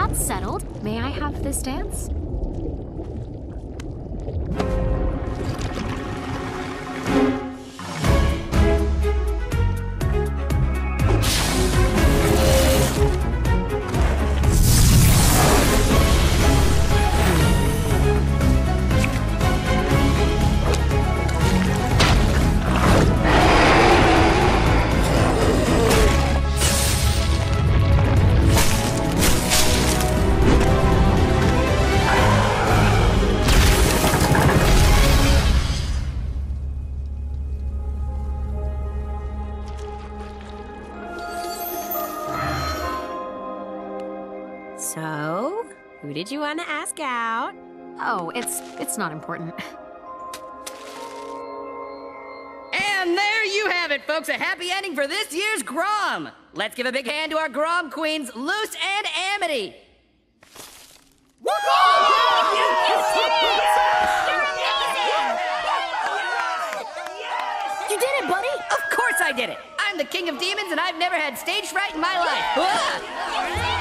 that's settled. May I have this dance? So, who did you want to ask out? Oh, it's not important. And there you have it, folks. A happy ending for this year's Grom. Let's give a big hand to our Grom queens, Luce and Amity. You did it, buddy! Of course I did it. I'm the king of demons, and I've never had stage fright in my life.